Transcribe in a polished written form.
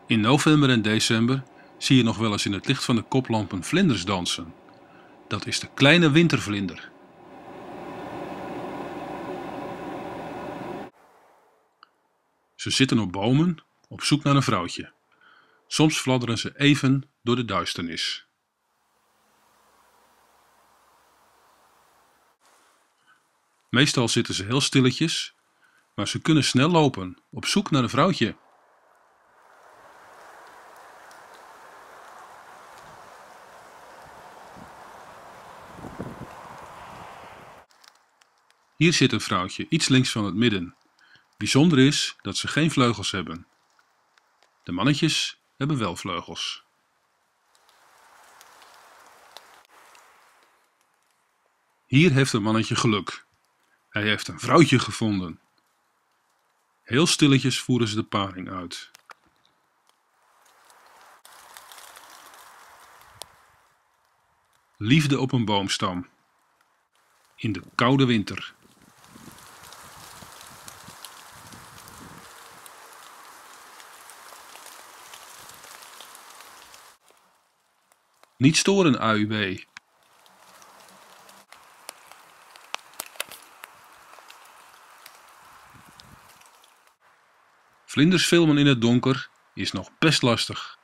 In november en december zie je nog wel eens in het licht van de koplampen vlinders dansen. Dat is de kleine wintervlinder. Ze zitten op bomen op zoek naar een vrouwtje. Soms fladderen ze even door de duisternis. Meestal zitten ze heel stilletjes, maar ze kunnen snel lopen op zoek naar een vrouwtje. Hier zit een vrouwtje, iets links van het midden. Bijzonder is dat ze geen vleugels hebben. De mannetjes hebben wel vleugels. Hier heeft een mannetje geluk. Hij heeft een vrouwtje gevonden. Heel stilletjes voeren ze de paring uit. Liefde op een boomstam. In de koude winter. Niet storen, AUB. Vlinders filmen in het donker is nog best lastig.